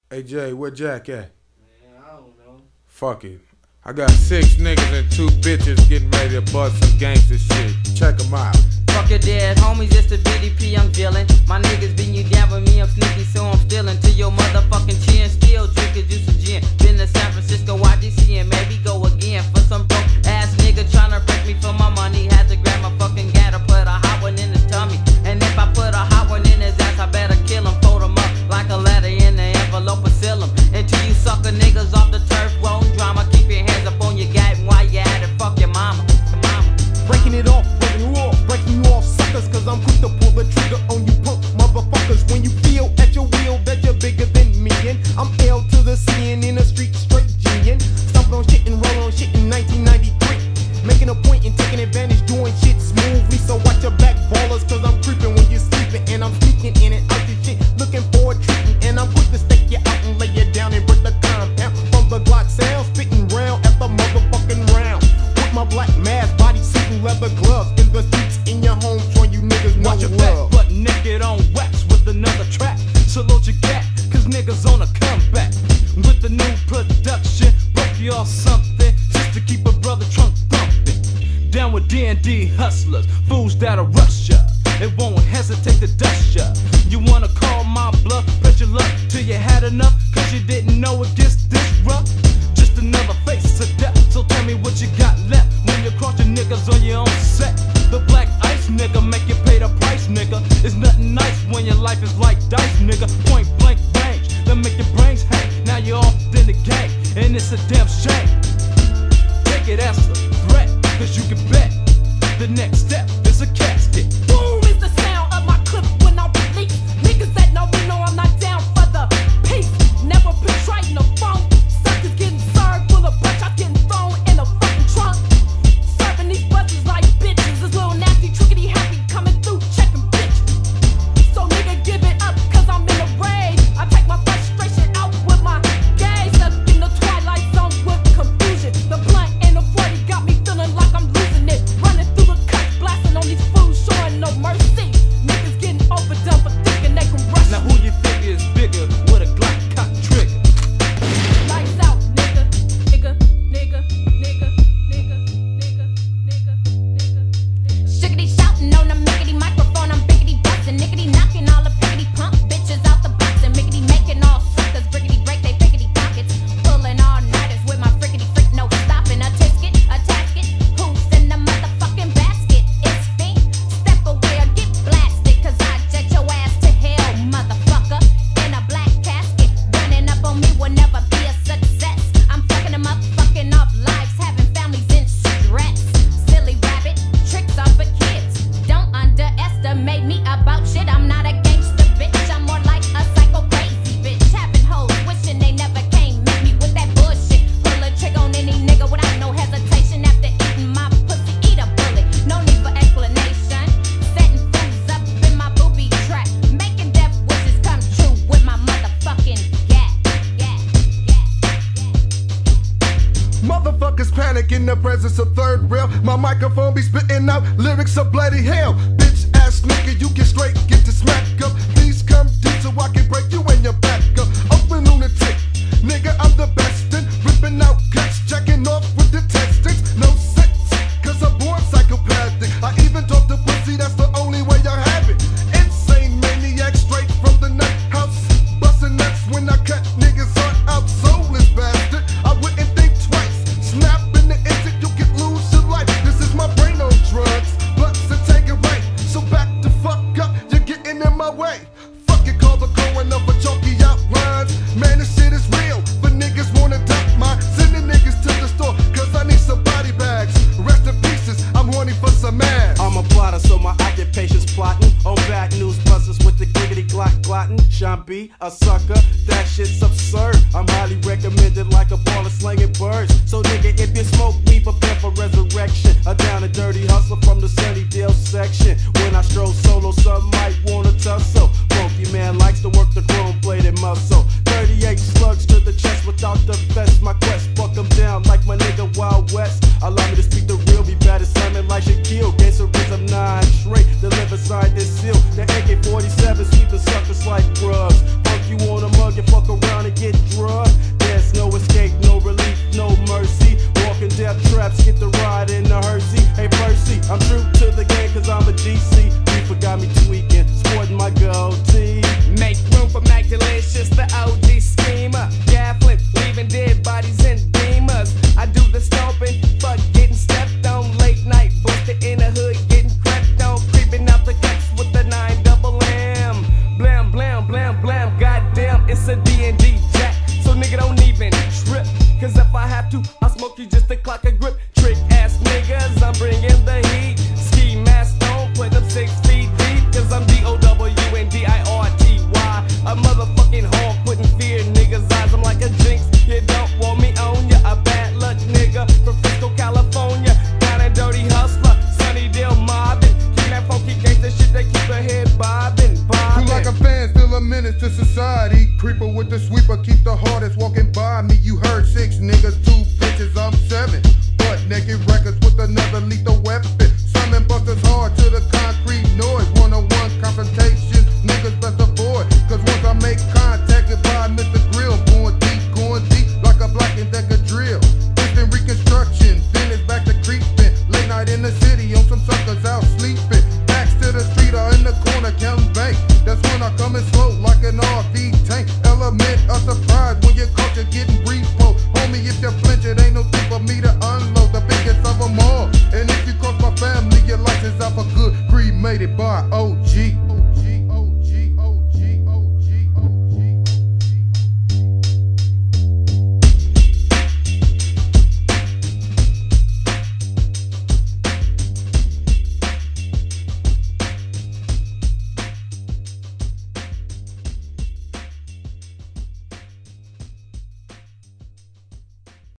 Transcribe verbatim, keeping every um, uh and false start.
Hey Jay, where Jack at? Man, I don't know. Fuck it. I got six niggas and two bitches getting ready to bust some gangster shit. Check them out. Fuck your dead homies, it's the B D P I'm dealing. My niggas beating you down with me, I'm sneaky, so I'm stealing to your motherfucking chin. Still drinking juice and gin. Been to San Francisco, Y D C, and maybe go again. For some broke ass nigga tryna break me for my money. Had to grab my fucking gat or put a hot one in his tummy. And if I put a hot one in his ass, I better kill him. Fold him up like a letter in the envelope and seal him. Until you sucker niggas off the turf, won't drama. Keep your hands up on your gat and while you at it, fuck your mama. Your mama. Breaking it off, breaking you off, breaking you off, suckers. Cause I'm quick to pull the trigger on you punk motherfuckers. When you feel at your wheel that you're bigger than me, and I'm L to the C and in the street straight genius. Stomping on shit and rolling on shit in nineteen ninety-three. Making a point and taking advantage, doing shit smoothly. So watch your back ballers, cause I'm creeping when you're sleeping. And I'm sneaking in and out your shit, looking for a treatment. And I'm quick to stake you out and lay you down and break the compound. From the Glock sound, spitting round after motherfucking round. With my black mask, body suit and leather gloves. In the streets, in your home, showing you niggas no Watch your love. back, butt naked on wax with another track. Salute your gat, cause niggas on a comeback. With the new production, broke you off something just to keep a brother trunk thumping. Down with D and D hustlers, fools that'll rush ya. It won't hesitate to dust ya. You wanna call my bluff, press your luck till you had enough, cause you didn't know it gets this rough. Just another face of death, so tell me what you got left when you cross your niggas on your own set. The black ice nigga make you pay the price, nigga. It's nothing nice when your life is like dice, nigga. Point blank range, then make your brains hang. Now you're off in the game, and it's a damn shame. Take it as a threat, cause you can bet the next step is a casket. Boom is the sound of my clip when I release. Niggas that know me know I'm not down for the peace. Never portraying the phone. Suckers getting served full of punch. I'm getting thrown in a fucking trunk. Serving these buzzers like bitches. This little nasty trickety happy coming through checking bitches. So nigga give it up cause I'm in a rage. I take my frustration out with my gaze. Stuck in the twilight zone with confusion. The blunt and the forty got me feeling like I'm losing it. Running through the cuts, blasting on these fools, showing no mercy. Niggas getting overdone for thinking they can rush. Now who you think is bigger with a Glock cock trigger? Lights out, nigga, nigga, nigga, nigga, nigga, nigga, nigga, nigga. Shiggity shouting on a miggity microphone, I'm biggity bustin', niggity knocking all the piggity pump bitches out the box and miggity making all suckers briggity break they piggity pockets, pulling all nighters with my friggity freak, no stopping a tisket, a tasket, who's in the motherfucking basket? It's fiend, step away or get blasted, cause I jet your ass to hell, motherfucker, in a black casket, running up on me will never be a success. I'm fucking them up, fucking off lives, having families in stress. Silly rabbit, tricks are for kids. Don't underestimate me about shit. I'm not a gangster bitch. I'm more like a psycho crazy bitch. Having hoes wishing they never came. Make me with that bullshit. Pull a trigger on any nigga without no hesitation. After eating my pussy, eat a bullet. No need for explanation. Setting fools up in my booby trap. Making death wishes come true with my motherfucking gat. Gat. Motherfuckers panic in the presence of third rail. My microphone be spitting out lyrics of bloody hell. Bitch ass nigga, you get straight, get to smack up. Please come deep so I can break you and your back up. Open lunatic, nigga, I'm the best in ripping out guts, jacking off with the testings. No sense, cause I'm born psychopathic. I even talk to pussy, that's the only way I have it. Insane maniac, straight from the nut house. Busting nuts when I cut niggas heart out. Soulless bastard, I wouldn't think twice. Snap in the instant, you can lose your life. This is my brain on drugs, blunts and take it right. So back the fuck up, you're getting in my way. Fucking calls are going up for chalky outlines. Man, this shit is real, but niggas wanna duck mine. Sending niggas to the store, cause I need some body bags. Rest in pieces, I'm horny for some ass. I'm a plotter, so my occupation's plotting on bad news buzzers with the giggity glock glotting. Sean B, a sucker, that shit's absurd. I'm highly recommended like a ball of slinging birds. So nigga, if you smoke weed, prepare for resurrection. A down and dirty hustler from the Sunnydale section. When I stroll solo, some might wanna tussle. Funky man likes to work the chrome bladed muscle. thirty-eight slugs to the chest without the vest. My quest, fuck them down like my nigga Wild West. Allow me to speak the real, be bad as Simon like Shaquille. Gangsterism nine straight, deliver side this seal. The A K forty-seven sweep the suckers like drugs. Funk you on a mug and fuck around and get D and D jack. So nigga don't even trip. Cause if I have to, I'll smoke you just to clock a grip. Trick ass niggas, I'm bringing the heat. Ski mask on, put them six feet deep. Cause I'm D O W N D I R T Y. A motherfucking hawk putting fear in niggas' eyes. I'm like a jinx, you don't want me on ya. A bad luck nigga from Frisco, California. Down and dirty hustler, Sunnydale mobbing. Keep that funky gangsta shit that keep her head bobbing, bobbing. Cool like a fan, still a menace to society. Creeper with the sweeper, keep the hardest walking by me. You heard six niggas, two bitches, I'm seven. Butt naked records with another lethal weapon. Summon busters hard to the concrete noise. One-on-one confrontation, niggas best avoid. Cause once I make contact, goodbye, Mister Grill. Going deep, going deep, like a Black and Decker drill. Instant reconstruction, then it's back to creeping. Late night in the city, on some suckers out sleeping. Backs to the street or in the corner, counting bank. That's when I come in slow, like an R V tank. Element of surprise.